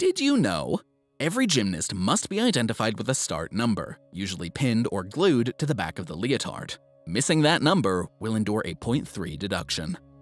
Did you know? Every gymnast must be identified with a start number, usually pinned or glued to the back of the leotard. Missing that number will endure a 0.3 deduction.